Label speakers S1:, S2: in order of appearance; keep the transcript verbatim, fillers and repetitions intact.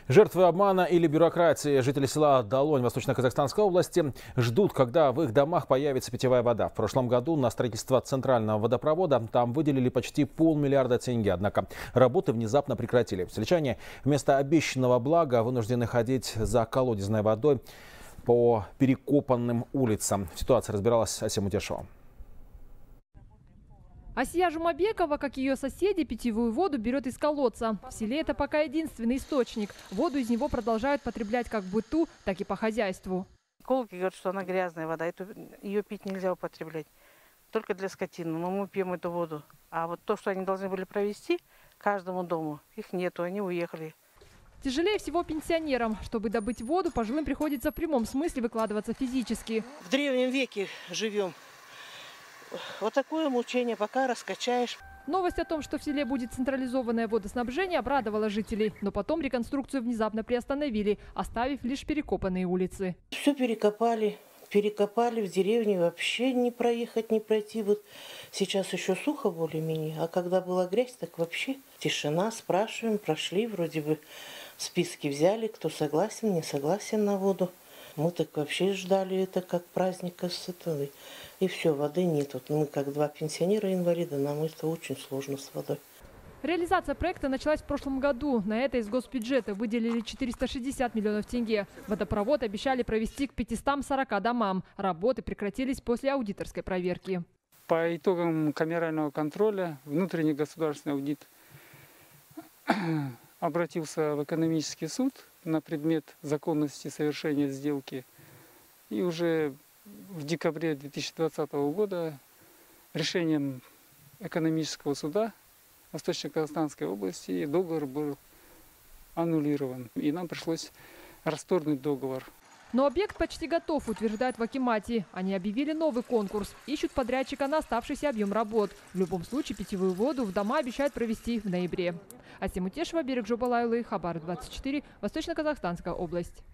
S1: Жертвы обмана или бюрократии жители села Долонь Восточно-Казахстанской области ждут, когда в их домах появится питьевая вода. В прошлом году на строительство центрального водопровода там выделили почти полмиллиарда тенге. Однако работы внезапно прекратили. Сельчане вместо обещанного блага вынуждены ходить за колодезной водой по перекопанным улицам. В ситуации разбиралась Асия Мутешова.
S2: Асия Жумабекова, как и ее соседи, питьевую воду берет из колодца. В селе это пока единственный источник. Воду из него продолжают потреблять как в быту, так и по хозяйству.
S3: Экологи говорят, что она грязная вода, эту, ее пить нельзя употреблять. Только для скотины, но мы пьем эту воду. А вот то, что они должны были провести каждому дому, их нету, они уехали.
S2: Тяжелее всего пенсионерам. Чтобы добыть воду, пожилым приходится в прямом смысле выкладываться физически.
S4: В древнем веке живем. Вот такое мучение, пока раскачаешь.
S2: Новость о том, что в селе будет централизованное водоснабжение, обрадовала жителей. Но потом реконструкцию внезапно приостановили, оставив лишь перекопанные улицы.
S4: Все перекопали, перекопали в деревне, вообще не проехать, не пройти. Вот сейчас еще сухо более-менее, а когда была грязь, так вообще тишина. Спрашиваем, прошли, вроде бы списки взяли, кто согласен, не согласен на воду. Мы так вообще ждали это как праздника с этой. И все, воды нет. Вот мы как два пенсионера-инвалида, нам это очень сложно с водой.
S2: Реализация проекта началась в прошлом году. На это из госбюджета выделили четыреста шестьдесят миллионов тенге. Водопровод обещали провести к пятистам сорока домам. Работы прекратились после аудиторской проверки.
S5: По итогам камерального контроля внутренний государственный аудит обратился в экономический суд на предмет законности совершения сделки. И уже в декабре две тысячи двадцатого года решением экономического суда Восточно-Казахстанской области договор был аннулирован. И нам пришлось расторгнуть договор.
S2: Но объект почти готов, утверждают в акимате. Они объявили новый конкурс. Ищут подрядчика на оставшийся объем работ. В любом случае питьевую воду в дома обещают провести в ноябре. Асия Мутешева, Берег Жобалайлы, Хабар двадцать четыре, Восточно-Казахстанская область.